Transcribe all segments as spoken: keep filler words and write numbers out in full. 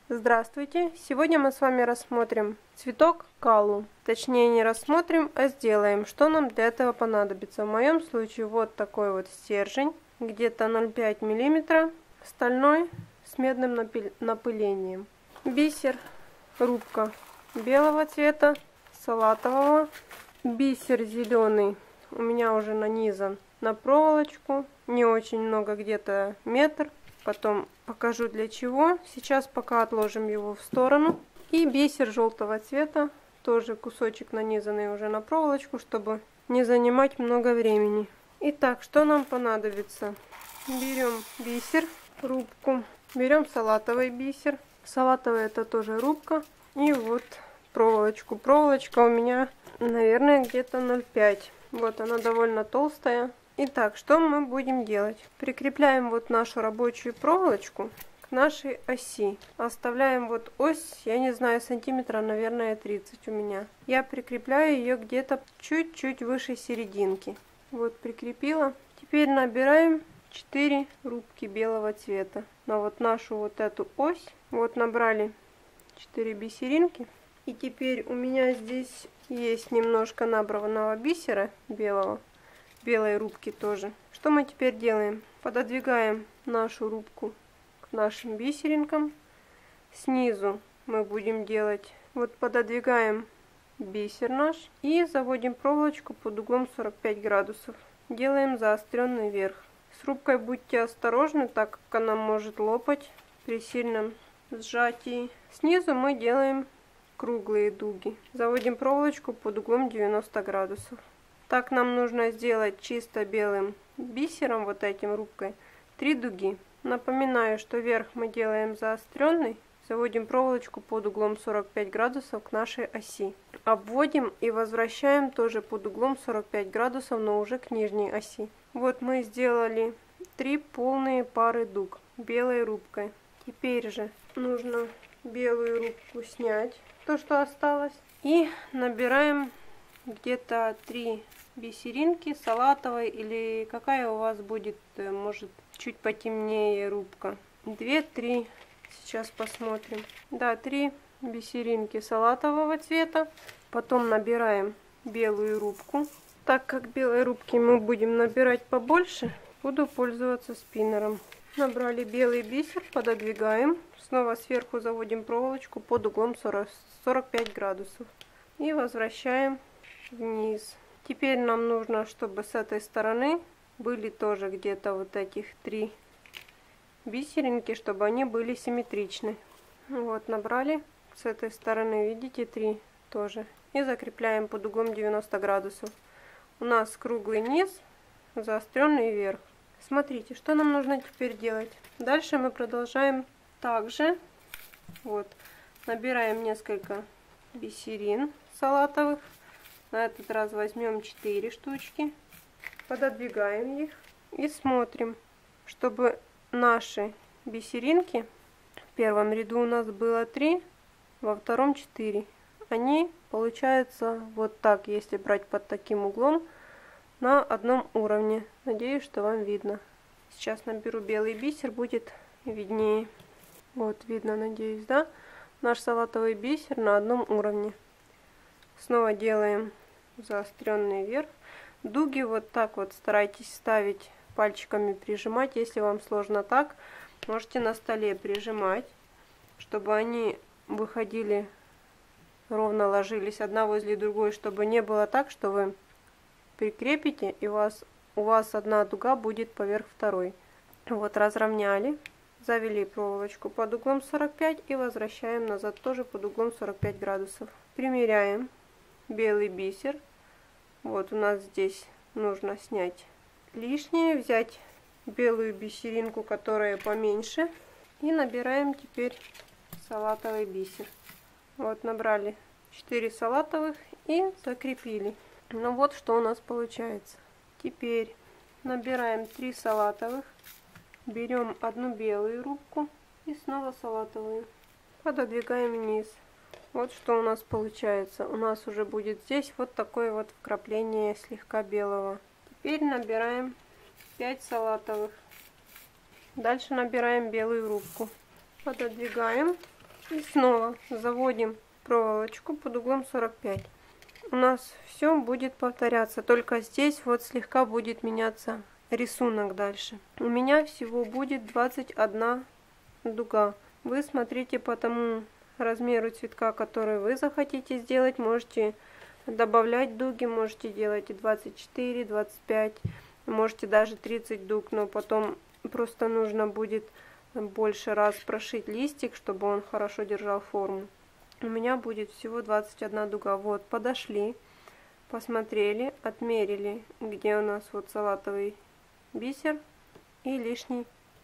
Здравствуйте! Сегодня мы с вами рассмотрим цветок каллу. Точнее не рассмотрим, а сделаем. Что нам для этого понадобится? В моем случае вот такой вот стержень, где-то ноль целых пять десятых миллиметра, стальной с медным напылением. Бисер, рубка белого цвета, салатового. Бисер зеленый у меня уже нанизан на проволочку. Не очень много, где-то метр. Потом покажу для чего. Сейчас пока отложим его в сторону. И бисер желтого цвета. Тоже кусочек нанизанный уже на проволочку, чтобы не занимать много времени. Итак, что нам понадобится? Берем бисер, рубку. Берем салатовый бисер. Салатовый это тоже рубка. И вот проволочку. Проволочка у меня, наверное, где-то ноль целых пять десятых. Вот она довольно толстая. Итак, что мы будем делать? Прикрепляем вот нашу рабочую проволочку к нашей оси. Оставляем вот ось, я не знаю, сантиметра, наверное, тридцать у меня. Я прикрепляю ее где-то чуть-чуть выше серединки. Вот прикрепила. Теперь набираем четыре рубки белого цвета на вот нашу вот эту ось. Вот набрали четыре бисеринки. И теперь у меня здесь есть немножко набранного бисера белого. Белой рубки тоже. Что мы теперь делаем? Пододвигаем нашу рубку к нашим бисеринкам. Снизу мы будем делать, вот пододвигаем бисер наш и заводим проволочку под углом сорок пять градусов. Делаем заостренный верх. С рубкой будьте осторожны, так как она может лопать при сильном сжатии. Снизу мы делаем круглые дуги. Заводим проволочку под углом девяносто градусов. Так нам нужно сделать чисто белым бисером, вот этим рубкой, три дуги. Напоминаю, что верх мы делаем заостренный. Заводим проволочку под углом сорок пять градусов к нашей оси. Обводим и возвращаем тоже под углом сорок пять градусов, но уже к нижней оси. Вот мы сделали три полные пары дуг белой рубкой. Теперь же нужно белую рубку снять, то что осталось. И набираем где-то три бисеринки салатовой, или какая у вас будет, может, чуть потемнее рубка. две-три, сейчас посмотрим. Да, три бисеринки салатового цвета. Потом набираем белую рубку. Так как белой рубки мы будем набирать побольше, буду пользоваться спиннером. Набрали белый бисер, пододвигаем. Снова сверху заводим проволочку под углом сорок пять градусов. И возвращаем вниз. Теперь нам нужно, чтобы с этой стороны были тоже где-то вот этих три бисеринки, чтобы они были симметричны. Вот, набрали с этой стороны, видите, три тоже. И закрепляем под углом девяносто градусов. У нас круглый низ, заостренный верх. Смотрите, что нам нужно теперь делать. Дальше мы продолжаем также. Вот, набираем несколько бисерин салатовых. На этот раз возьмем четыре штучки, пододвигаем их и смотрим, чтобы наши бисеринки в первом ряду у нас было три, во втором четыре. Они получаются вот так, если брать под таким углом, на одном уровне. Надеюсь, что вам видно. Сейчас наберу белый бисер, будет виднее. Вот видно, надеюсь, да? Наш салатовый бисер на одном уровне. Снова делаем заостренный верх. Дуги вот так вот старайтесь ставить, пальчиками прижимать. Если вам сложно так, можете на столе прижимать, чтобы они выходили, ровно ложились одна возле другой, чтобы не было так, что вы прикрепите и у вас, у вас одна дуга будет поверх второй. Вот разровняли, завели проволочку под углом сорок пять и возвращаем назад тоже под углом сорок пять градусов. Примеряем белый бисер. Вот у нас здесь нужно снять лишнее, взять белую бисеринку, которая поменьше, и набираем теперь салатовый бисер. Вот набрали четыре салатовых и закрепили. Ну вот что у нас получается. Теперь набираем три салатовых, берем одну белую рубку и снова салатовую, пододвигаем вниз. Вот что у нас получается. У нас уже будет здесь вот такое вот вкрапление слегка белого. Теперь набираем пять салатовых. Дальше набираем белую рубку. Пододвигаем И снова заводим проволочку под углом сорок пять. У нас все будет повторяться, только здесь вот слегка будет меняться рисунок дальше. У меня всего будет двадцать одна дуга. Вы смотрите по тому размеру цветка, который вы захотите сделать. Можете добавлять дуги, можете делать и двадцать четыре, двадцать пять, можете даже тридцать дуг, но потом просто нужно будет больше раз прошить листик, чтобы он хорошо держал форму. У меня будет всего двадцать одна дуга. Вот, подошли, посмотрели, отмерили, где у нас вот салатовый бисер, и лишний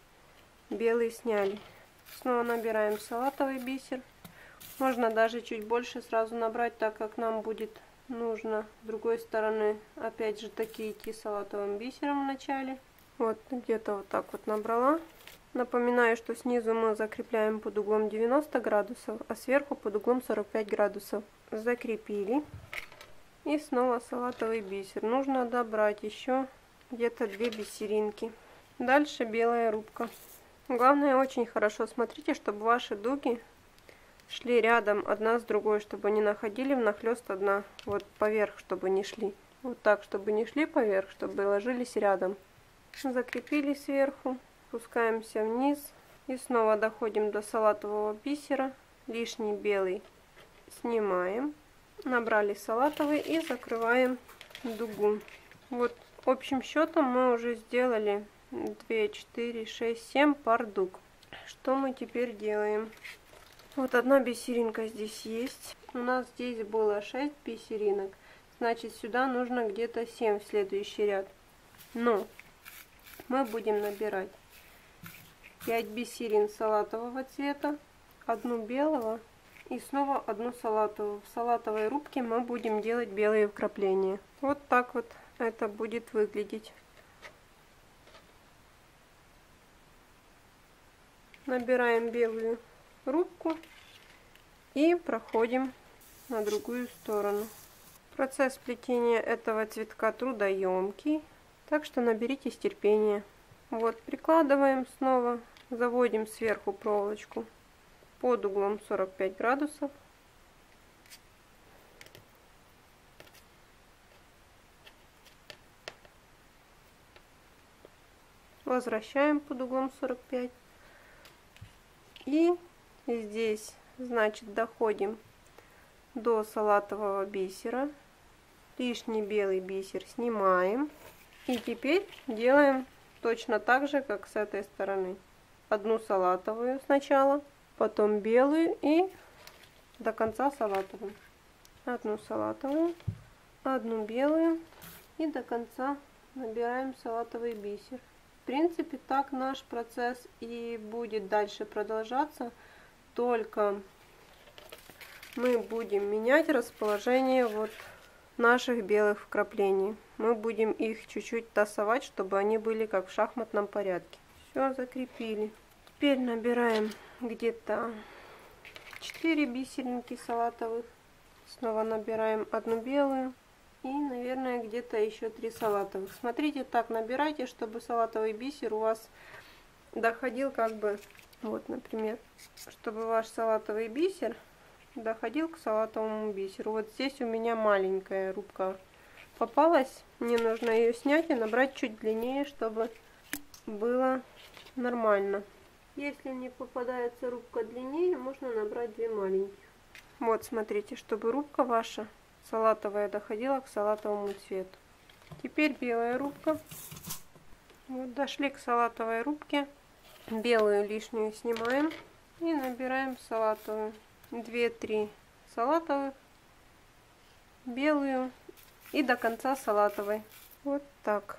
белый сняли. Снова набираем салатовый бисер. Можно даже чуть больше сразу набрать, так как нам будет нужно с другой стороны опять же таки идти салатовым бисером в начале. Вот где-то вот так вот набрала. Напоминаю, что снизу мы закрепляем под углом девяносто градусов, а сверху под углом сорок пять градусов. Закрепили. И снова салатовый бисер. Нужно добрать еще где-то две бисеринки. Дальше белая рубка. Главное, очень хорошо смотрите, чтобы ваши дуги шли рядом одна с другой, чтобы не находили внахлёст одна вот поверх, чтобы не шли. Вот так, чтобы не шли поверх, чтобы ложились рядом. Закрепили сверху. Спускаемся вниз и снова доходим до салатового бисера. Лишний белый снимаем. Набрали салатовый и закрываем дугу. Вот общим счетом мы уже сделали два, четыре, шесть, семь пар дуг. Что мы теперь делаем? Вот одна бисеринка здесь есть. У нас здесь было шесть бисеринок. Значит, сюда нужно где-то семь в следующий ряд. Но мы будем набирать пять бисерин салатового цвета, одну белого и снова одну салатовую. В салатовой рубке мы будем делать белые вкрапления. Вот так вот это будет выглядеть. Набираем белую рубку и проходим на другую сторону. Процесс плетения этого цветка трудоемкий, так что наберитесь терпения. Вот, прикладываем снова. Заводим сверху проволочку под углом сорок пять градусов. Возвращаем под углом сорок пять. И здесь, значит, доходим до салатового бисера. Лишний белый бисер снимаем. И теперь делаем точно так же, как с этой стороны. Одну салатовую сначала, потом белую и до конца салатовую. Одну салатовую, одну белую и до конца набираем салатовый бисер. В принципе, так наш процесс и будет дальше продолжаться, только мы будем менять расположение вот наших белых вкраплений. Мы будем их чуть-чуть тасовать, чтобы они были как в шахматном порядке. Все, закрепили. Теперь набираем где-то четыре бисеринки салатовых. Снова набираем одну белую. И, наверное, где-то еще три салатовых. Смотрите, так набирайте, чтобы салатовый бисер у вас доходил как бы, вот, например, чтобы ваш салатовый бисер доходил к салатовому бисеру. Вот здесь у меня маленькая рубка попалась. Мне нужно ее снять и набрать чуть длиннее, чтобы было нормально. Если не попадается рубка длиннее, можно набрать две маленьких. Вот, смотрите, чтобы рубка ваша салатовая доходила к салатовому цвету. Теперь белая рубка. Вот, дошли к салатовой рубке. Белую лишнюю снимаем и набираем салатовую. две-три салатовых, белую и до конца салатовой. Вот так.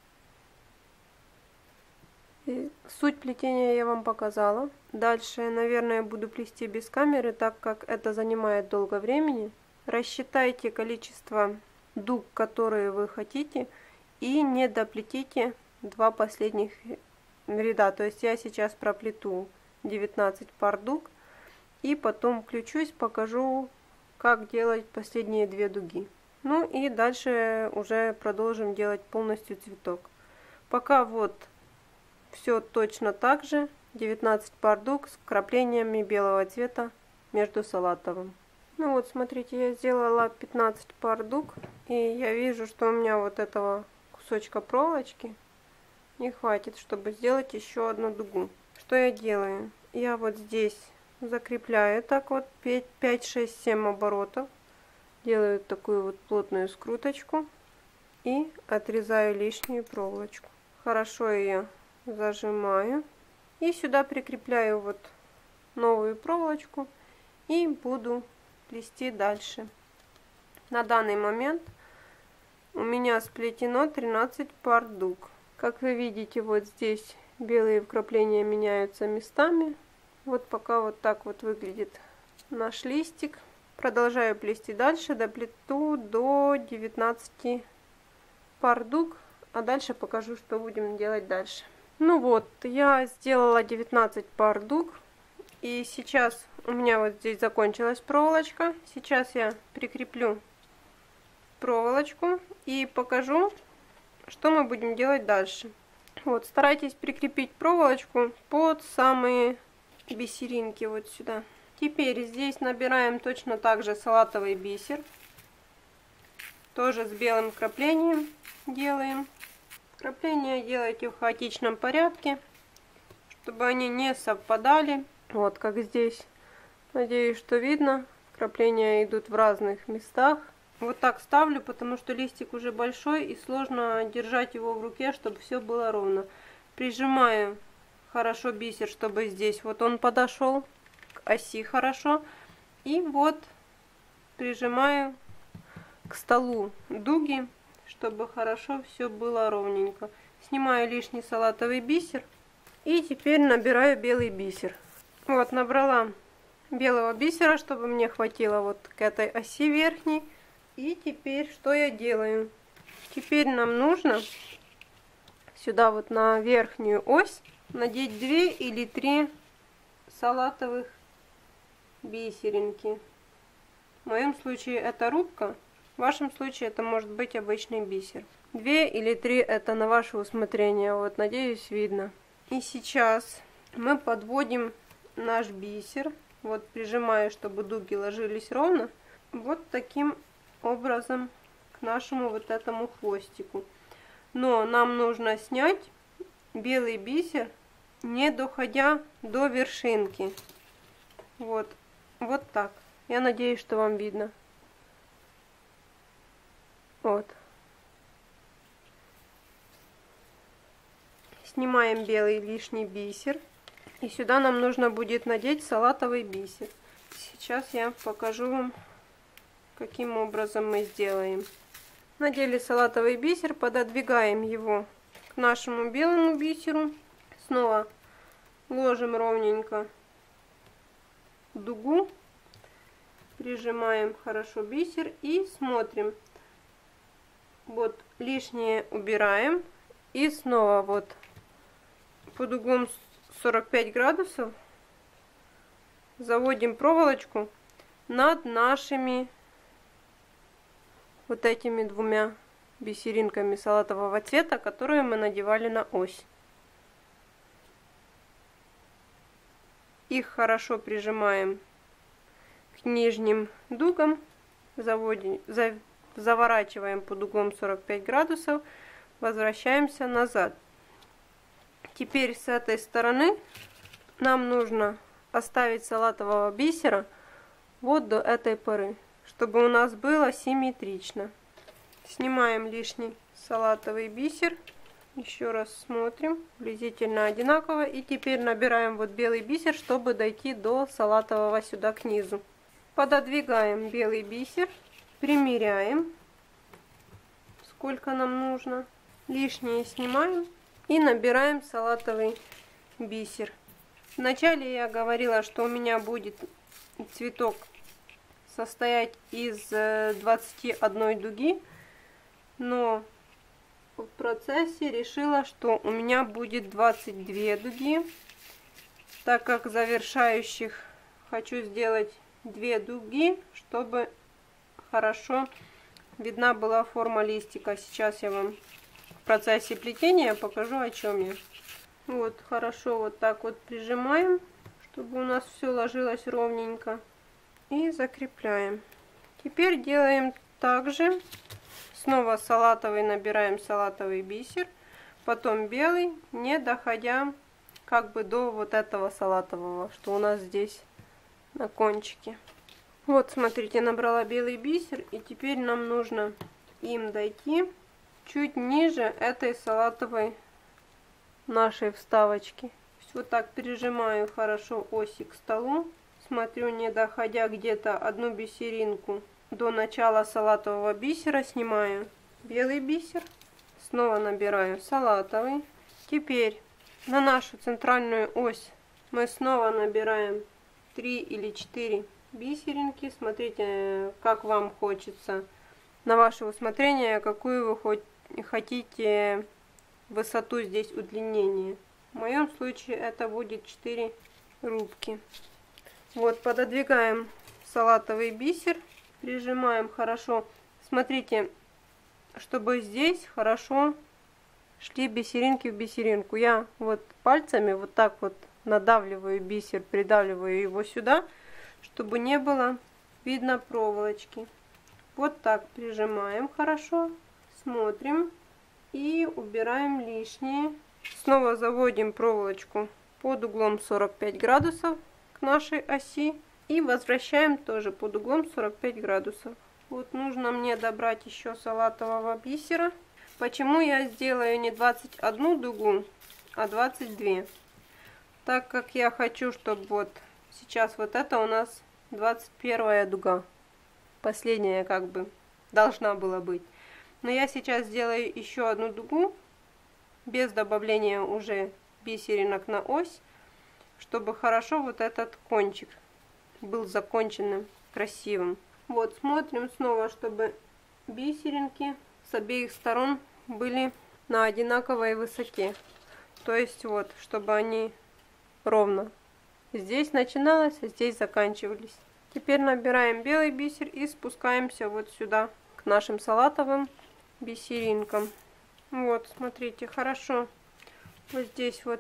И суть плетения я вам показала. Дальше, наверное, буду плести без камеры, так как это занимает долго времени. Рассчитайте количество дуг, которые вы хотите, и не доплетите два последних ряда. То есть я сейчас проплету девятнадцать пар дуг, и потом включусь, покажу, как делать последние две дуги. Ну и дальше уже продолжим делать полностью цветок. Пока вот все точно так же. девятнадцать пар дуг с вкраплениями белого цвета между салатовым. Ну вот, смотрите, я сделала пятнадцать пар дуг, и я вижу, что у меня вот этого кусочка проволочки не хватит, чтобы сделать еще одну дугу. Что я делаю? Я вот здесь закрепляю так вот пять, шесть, семь оборотов, делаю такую вот плотную скруточку и отрезаю лишнюю проволочку. Хорошо ее зажимаю и сюда прикрепляю вот новую проволочку и буду плести дальше. На данный момент у меня сплетено тринадцать пар дуг. Как вы видите, вот здесь белые вкрапления меняются местами. Вот пока вот так вот выглядит наш листик. Продолжаю плести дальше, доплету до девятнадцати пар дуг, а дальше покажу, что будем делать дальше. Ну вот, я сделала девятнадцать пар дуг, и сейчас у меня вот здесь закончилась проволочка. Сейчас я прикреплю проволочку и покажу, что мы будем делать дальше. Вот, старайтесь прикрепить проволочку под самые бисеринки вот сюда. Теперь здесь набираем точно так же салатовый бисер, тоже с белым вкраплением делаем. Вкрапления делайте в хаотичном порядке, чтобы они не совпадали. Вот как здесь. Надеюсь, что видно. Вкрапления идут в разных местах. Вот так ставлю, потому что листик уже большой и сложно держать его в руке, чтобы все было ровно. Прижимаю хорошо бисер, чтобы здесь вот он подошел к оси хорошо. И вот прижимаю к столу дуги, чтобы хорошо все было ровненько. Снимаю лишний салатовый бисер и теперь набираю белый бисер. Вот, набрала белого бисера, чтобы мне хватило вот к этой оси верхней. И теперь что я делаю? Теперь нам нужно сюда вот на верхнюю ось надеть две или три салатовых бисеринки. В моем случае это рубка, в вашем случае это может быть обычный бисер. Две или три это на ваше усмотрение, вот, надеюсь, видно. И сейчас мы подводим наш бисер, вот прижимаю, чтобы дуги ложились ровно, вот таким образом к нашему вот этому хвостику. Но нам нужно снять белый бисер, не доходя до вершинки. Вот, вот так. Я надеюсь, что вам видно. Вот. Снимаем белый лишний бисер. И сюда нам нужно будет надеть салатовый бисер. Сейчас я покажу вам, каким образом мы сделаем. Надели салатовый бисер, пододвигаем его к нашему белому бисеру. Снова ложим ровненько дугу. Прижимаем хорошо бисер и смотрим. Вот лишнее убираем. И снова вот под углом сорок пять градусов заводим проволочку над нашими вот этими двумя бисеринками салатового цвета, которые мы надевали на ось. Их хорошо прижимаем к нижним дугам, заводим, за, заворачиваем под углом сорок пять градусов, возвращаемся назад. Теперь с этой стороны нам нужно оставить салатового бисера вот до этой поры, чтобы у нас было симметрично. Снимаем лишний салатовый бисер. Еще раз смотрим. Приблизительно одинаково. И теперь набираем вот белый бисер, чтобы дойти до салатового сюда к низу. Пододвигаем белый бисер. Примеряем, сколько нам нужно. Лишнее снимаем. И набираем салатовый бисер. Вначале я говорила, что у меня будет цветок состоять из двадцати одной дуги, но в процессе решила, что у меня будет двадцать две дуги, так как завершающих хочу сделать две дуги, чтобы хорошо видна была форма листика. Сейчас я вам в процессе плетения покажу, о чем я. Вот, хорошо вот так вот прижимаем, чтобы у нас все ложилось ровненько. И закрепляем. Теперь делаем также. Снова салатовый, набираем салатовый бисер, потом белый, не доходя как бы до вот этого салатового, что у нас здесь на кончике. Вот, смотрите, набрала белый бисер, и теперь нам нужно им дойти чуть ниже этой салатовой нашей вставочки. Вот так прижимаю хорошо оси к столу, смотрю, не доходя где-то одну бисеринку до начала салатового бисера, снимаю белый бисер, снова набираю салатовый. Теперь на нашу центральную ось мы снова набираем три или четыре бисеринки. Смотрите, как вам хочется, на ваше усмотрение, какую вы хотите высоту здесь удлинения. В моем случае это будет четыре рубки. Вот, пододвигаем салатовый бисер, прижимаем хорошо. Смотрите, чтобы здесь хорошо шли бисеринки в бисеринку. Я вот пальцами вот так вот надавливаю бисер, придавливаю его сюда, чтобы не было видно проволочки. Вот так прижимаем хорошо, смотрим и убираем лишнее. Снова заводим проволочку под углом сорок пять градусов к нашей оси и возвращаем тоже под углом сорок пять градусов. Вот нужно мне добрать еще салатового бисера. Почему я сделаю не двадцать одну дугу, а двадцать две? Так как я хочу, чтобы вот сейчас вот это у нас двадцать первая дуга. Последняя как бы должна была быть. Но я сейчас сделаю еще одну дугу, без добавления уже бисеринок на ось, чтобы хорошо вот этот кончик был законченным, красивым. Вот, смотрим снова, чтобы бисеринки с обеих сторон были на одинаковой высоте. То есть вот, чтобы они ровно здесь начиналось, а здесь заканчивались. Теперь набираем белый бисер и спускаемся вот сюда, к нашим салатовым бисеринкам. Вот, смотрите, хорошо. Вот здесь вот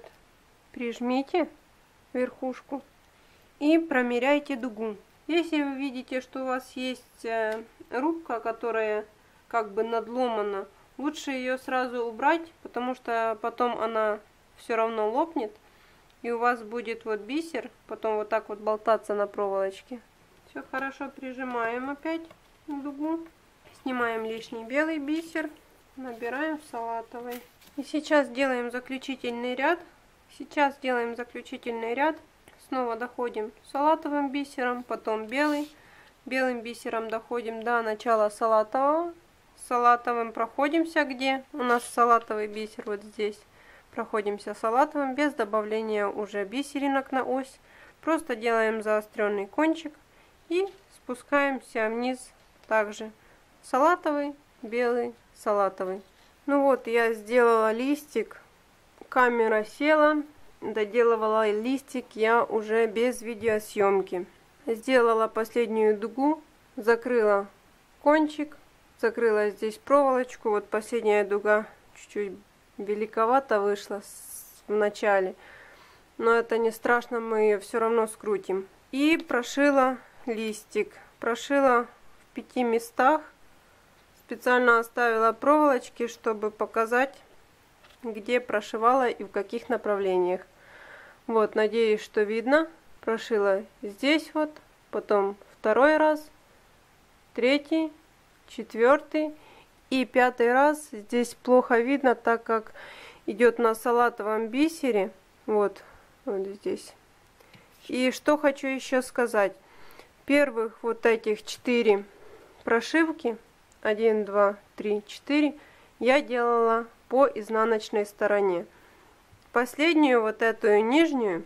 прижмите верхушку и промеряйте дугу. Если вы видите, что у вас есть рубка, которая как бы надломана, лучше ее сразу убрать, потому что потом она все равно лопнет, и у вас будет вот бисер потом вот так вот болтаться на проволочке. Все хорошо прижимаем опять дугу, снимаем лишний белый бисер, набираем салатовый. И сейчас делаем заключительный ряд. Сейчас делаем заключительный ряд. Снова доходим салатовым бисером, потом белый. Белым бисером доходим до начала салатового. Салатовым проходимся, где у нас салатовый бисер, вот здесь. Проходимся салатовым без добавления уже бисеринок на ось. Просто делаем заостренный кончик и спускаемся вниз также. Салатовый, белый, салатовый. Ну вот, я сделала листик, камера села, доделывала листик я уже без видеосъемки. Сделала последнюю дугу, закрыла кончик, закрыла здесь проволочку. Вот последняя дуга чуть-чуть великовато вышла в начале, но это не страшно, мы ее все равно скрутим. И прошила листик, прошила в пяти местах. Специально оставила проволочки, чтобы показать, где прошивала и в каких направлениях. Вот, надеюсь, что видно. Прошила здесь вот, потом второй раз, третий, четвертый и пятый раз. Здесь плохо видно, так как идет на салатовом бисере. Вот, вот здесь. И что хочу еще сказать. Первых вот этих четыре прошивки, один, два, три, четыре, я делала по изнаночной стороне. Последнюю вот эту нижнюю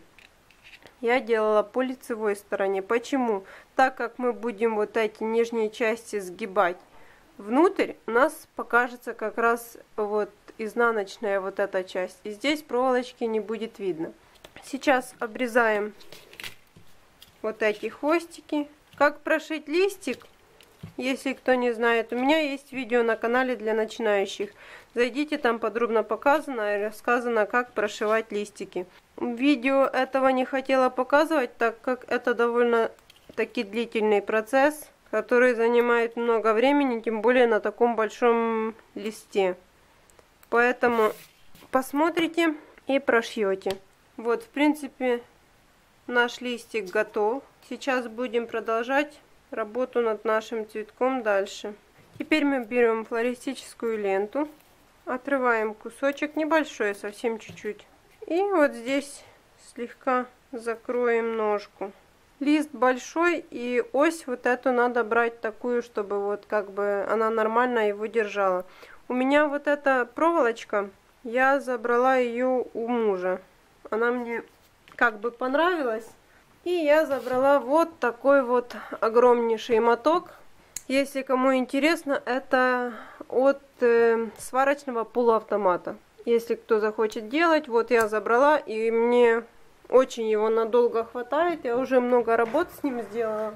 я делала по лицевой стороне. Почему? Так как мы будем вот эти нижние части сгибать внутрь, у нас покажется как раз вот изнаночная вот эта часть. И здесь проволочки не будет видно. Сейчас обрезаем вот эти хвостики. Как прошить листик? Если кто не знает, у меня есть видео на канале для начинающих. Зайдите, там подробно показано и рассказано, как прошивать листики. Видео этого не хотела показывать, так как это довольно-таки длительный процесс, который занимает много времени, тем более на таком большом листе. Поэтому посмотрите и прошьете. Вот, в принципе, наш листик готов. Сейчас будем продолжать работу над нашим цветком дальше. Теперь мы берем флористическую ленту, отрываем кусочек, небольшой, совсем чуть-чуть. И вот здесь слегка закроем ножку. Лист большой, и ось вот эту надо брать такую, чтобы вот как бы она нормально его держала. У меня вот эта проволочка, я забрала ее у мужа. Она мне как бы понравилась. И я забрала вот такой вот огромнейший моток. Если кому интересно, это от э, сварочного полуавтомата. Если кто захочет делать, вот я забрала, и мне очень его надолго хватает. Я уже много работ с ним сделала.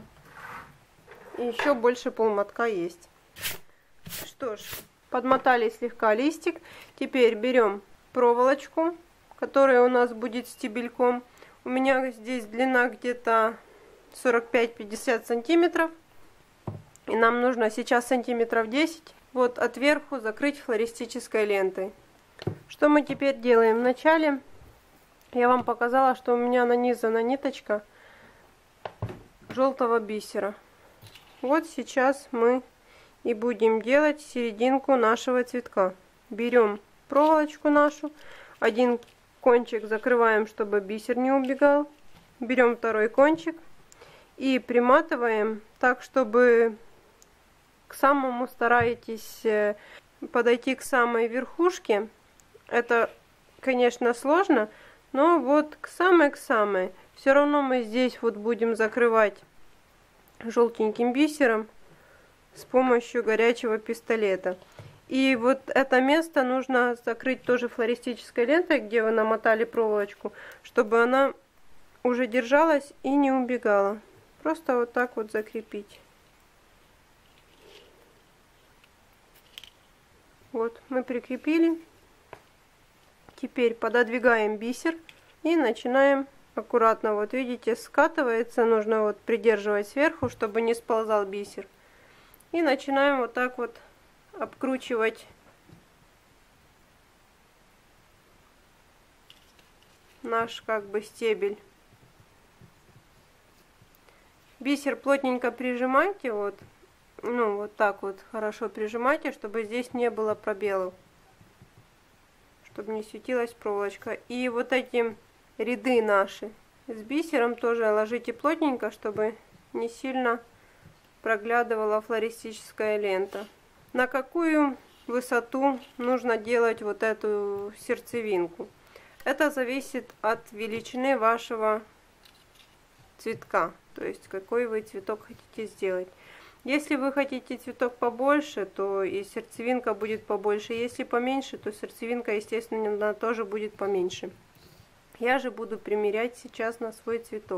И еще больше полмотка есть. Что ж, подмотали слегка листик. Теперь берем проволочку, которая у нас будет стебельком. У меня здесь длина где-то сорок пять — пятьдесят сантиметров. И нам нужно сейчас сантиметров десять. Вот отверху закрыть флористической лентой. Что мы теперь делаем? Вначале я вам показала, что у меня нанизана ниточка желтого бисера. Вот сейчас мы и будем делать серединку нашего цветка. Берем проволочку нашу, один кончик закрываем, чтобы бисер не убегал. Берем второй кончик и приматываем так, чтобы к самому стараетесь подойти к самой верхушке. Это, конечно, сложно, но вот к самой к самой. Все равно мы здесь вот будем закрывать желтеньким бисером с помощью горячего пистолета. И вот это место нужно закрыть тоже флористической лентой, где вы намотали проволочку, чтобы она уже держалась и не убегала. Просто вот так вот закрепить. Вот, мы прикрепили. Теперь пододвигаем бисер и начинаем аккуратно. Вот видите, скатывается, нужно вот придерживать сверху, чтобы не сползал бисер. И начинаем вот так вот обкручивать наш как бы стебель. Бисер плотненько прижимайте, вот, ну вот так вот хорошо прижимайте, чтобы здесь не было пробелов, чтобы не светилась проволочка. И вот эти ряды наши с бисером тоже ложите плотненько, чтобы не сильно проглядывала флористическая лента. На какую высоту нужно делать вот эту сердцевинку? Это зависит от величины вашего цветка, то есть какой вы цветок хотите сделать. Если вы хотите цветок побольше, то и сердцевинка будет побольше. Если поменьше, то сердцевинка, естественно, тоже будет поменьше. Я же буду примерять сейчас на свой цветок.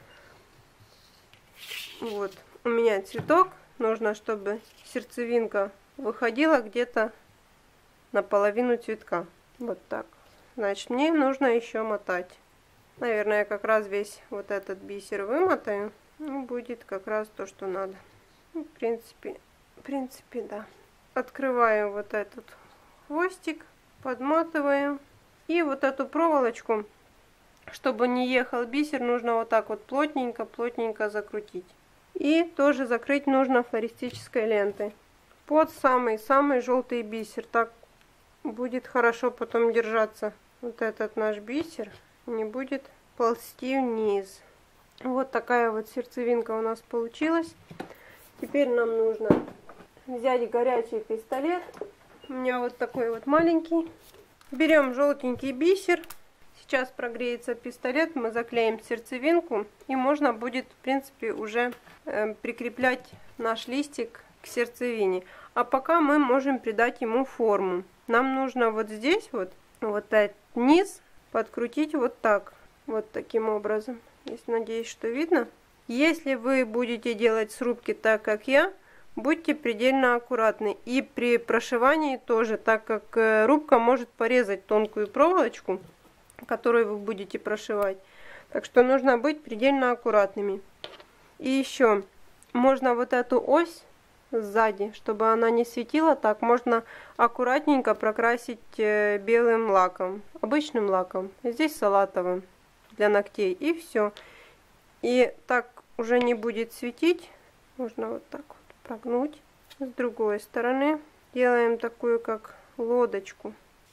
Вот, у меня цветок. Нужно, чтобы сердцевинка выходила где-то наполовину цветка. Вот так. Значит, мне нужно еще мотать. Наверное, я как раз весь вот этот бисер вымотаю. И будет как раз то, что надо. В принципе, в принципе, да. Открываем вот этот хвостик, подматываем. И вот эту проволочку, чтобы не ехал бисер, нужно вот так вот плотненько-плотненько закрутить. И тоже закрыть нужно флористической лентой. Под самый-самый желтый бисер. Так будет хорошо потом держаться вот этот наш бисер. Не будет ползти вниз. Вот такая вот сердцевинка у нас получилась. Теперь нам нужно взять горячий пистолет. У меня вот такой вот маленький. Берем желтенький бисер. Сейчас прогреется пистолет, мы заклеим сердцевинку. И можно будет, в принципе, уже э, прикреплять наш листик к сердцевине. А пока мы можем придать ему форму. Нам нужно вот здесь вот, вот этот низ подкрутить вот так. Вот таким образом. Надеюсь, что видно. Если вы будете делать срубки так, как я, будьте предельно аккуратны. И при прошивании тоже, так как рубка может порезать тонкую проволочку, которую вы будете прошивать. Так что нужно быть предельно аккуратными. И еще можно вот эту ось сзади, чтобы она не светила так, можно аккуратненько прокрасить белым лаком, обычным лаком, здесь салатовым для ногтей, и все. И так уже не будет светить. Можно вот так вот прогнуть. С другой стороны делаем такую как лодочку.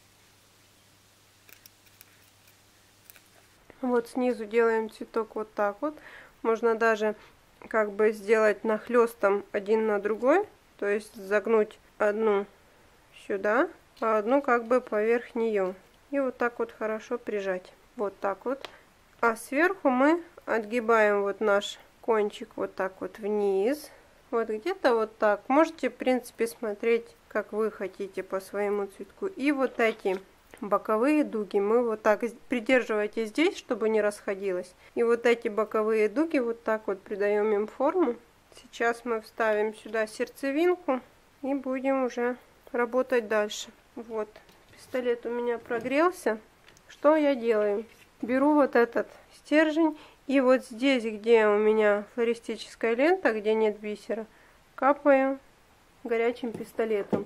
Вот снизу делаем цветок вот так вот. Можно даже как бы сделать нахлестом один на другой, то есть загнуть одну сюда, а одну как бы поверх нее. И вот так вот хорошо прижать. Вот так вот. А сверху мы отгибаем вот наш кончик вот так вот вниз. Вот где-то вот так. Можете, в принципе, смотреть, как вы хотите по своему цветку. И вот эти боковые дуги мы вот так придерживайте здесь, чтобы не расходилось. И вот эти боковые дуги вот так вот придаем им форму. Сейчас мы вставим сюда сердцевинку и будем уже работать дальше. Вот, пистолет у меня прогрелся. Что я делаю? Беру вот этот стержень и вот здесь, где у меня флористическая лента, где нет бисера, капаю горячим пистолетом.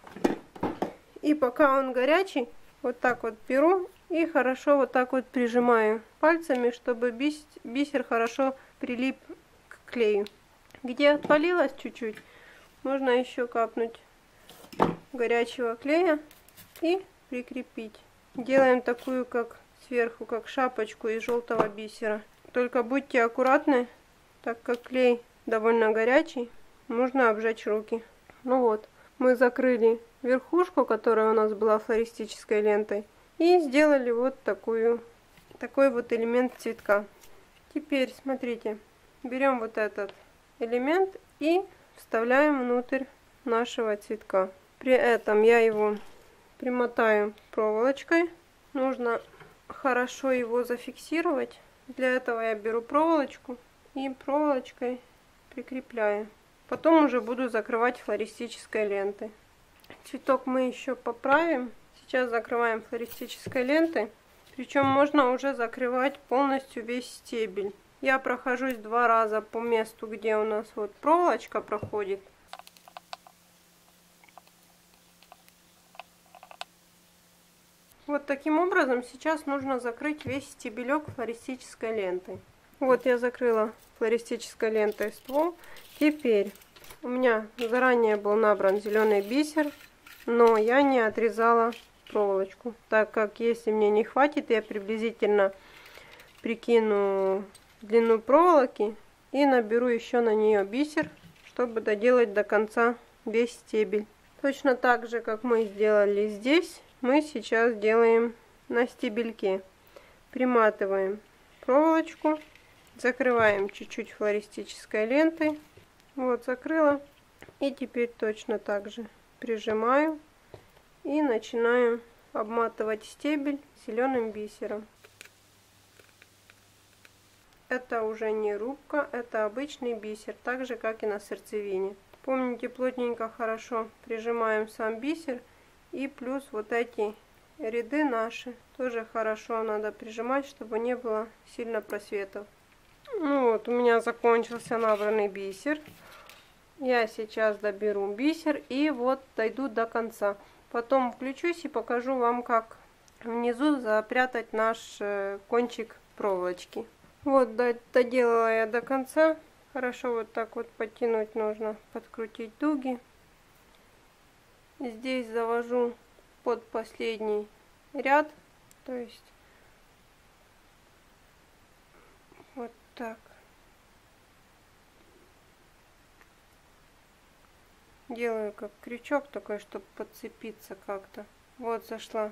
И пока он горячий, вот так вот беру и хорошо вот так вот прижимаю пальцами, чтобы бисер хорошо прилип к клею. Где отвалилось чуть-чуть, можно еще капнуть горячего клея и прикрепить. Делаем такую как сверху, как шапочку из желтого бисера. Только будьте аккуратны, так как клей довольно горячий, можно обжечь руки. Ну вот, мы закрыли верхушку, которая у нас была флористической лентой, и сделали вот такую, такой вот элемент цветка. Теперь смотрите, берем вот этот элемент и вставляем внутрь нашего цветка. При этом я его примотаю проволочкой. Нужно хорошо его зафиксировать. Для этого я беру проволочку и проволочкой прикрепляю. Потом уже буду закрывать флористической лентой. Цветок мы еще поправим. Сейчас закрываем флористической лентой. Причем можно уже закрывать полностью весь стебель. Я прохожусь два раза по месту, где у нас вот проволочка проходит. Вот таким образом сейчас нужно закрыть весь стебелек флористической лентой. Вот я закрыла флористической лентой ствол. Теперь у меня заранее был набран зеленый бисер, но я не отрезала проволочку, так как если мне не хватит, я приблизительно прикину длину проволоки и наберу еще на нее бисер, чтобы доделать до конца весь стебель. Точно так же, как мы сделали здесь, мы сейчас делаем на стебельке. Приматываем проволочку, закрываем чуть-чуть флористической лентой. Вот, закрыла. И теперь точно так же прижимаю и начинаю обматывать стебель зеленым бисером. Это уже не рубка, это обычный бисер, так же как и на сердцевине. Помните, плотненько хорошо прижимаем сам бисер, и плюс вот эти ряды наши тоже хорошо надо прижимать, чтобы не было сильно просветов. Ну вот, у меня закончился набранный бисер. Я сейчас доберу бисер и вот дойду до конца. Потом включусь и покажу вам, как внизу запрятать наш кончик проволочки. Вот, доделала я до конца. Хорошо вот так вот подтянуть нужно, подкрутить дуги. Здесь завожу под последний ряд, то есть вот так. Делаю как крючок такой, чтобы подцепиться как-то. Вот зашла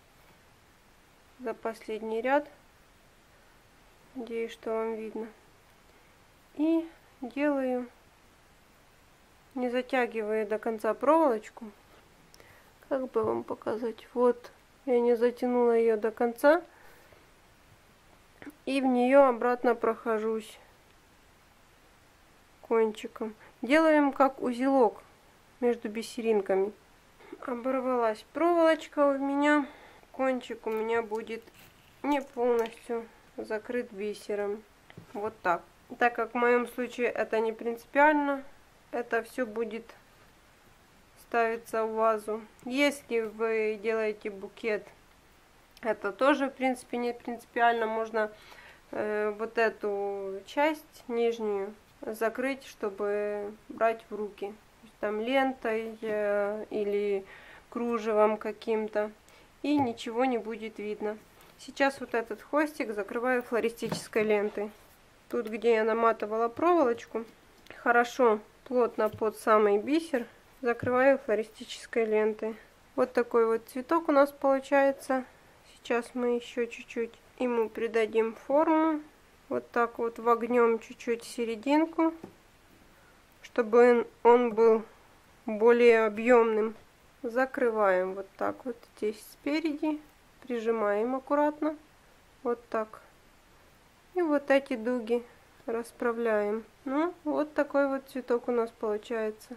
за последний ряд. Надеюсь, что вам видно. И делаю, не затягивая до конца проволочку. Как бы вам показать? Вот, я не затянула ее до конца. И в нее обратно прохожусь кончиком. Делаем как узелок между бисеринками. Оборвалась проволочка у меня. Кончик у меня будет не полностью закрыт бисером. Вот так. Так как в моем случае это не принципиально, это все будет ставиться в вазу. Если вы делаете букет, это тоже в принципе не принципиально. Можно э, вот эту часть нижнюю закрыть, чтобы брать в руки. Там лентой э, или кружевом каким-то. И ничего не будет видно. Сейчас вот этот хвостик закрываю флористической лентой. Тут, где я наматывала проволочку, хорошо плотно под самый бисер закрываю флористической лентой. Вот такой вот цветок у нас получается. Сейчас мы еще чуть-чуть ему придадим форму. Вот так вот вогнем чуть-чуть серединку, чтобы он был более объемным. Закрываем вот так вот здесь спереди, прижимаем аккуратно, вот так. И вот эти дуги расправляем. Ну, вот такой вот цветок у нас получается.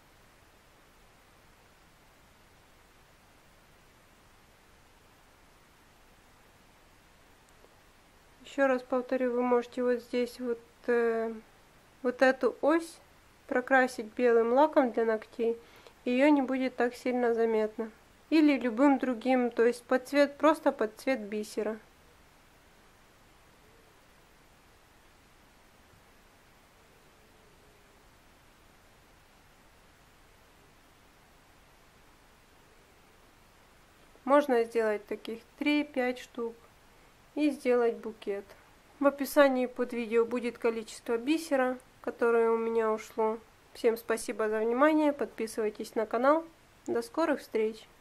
Еще раз повторю, вы можете вот здесь вот, э, вот эту ось прокрасить белым лаком для ногтей. Ее не будет так сильно заметно. Или любым другим, то есть под цвет, просто под цвет бисера. Можно сделать таких три-пять штук и сделать букет. В описании под видео будет количество бисера, которое у меня ушло. Всем спасибо за внимание, подписывайтесь на канал. До скорых встреч!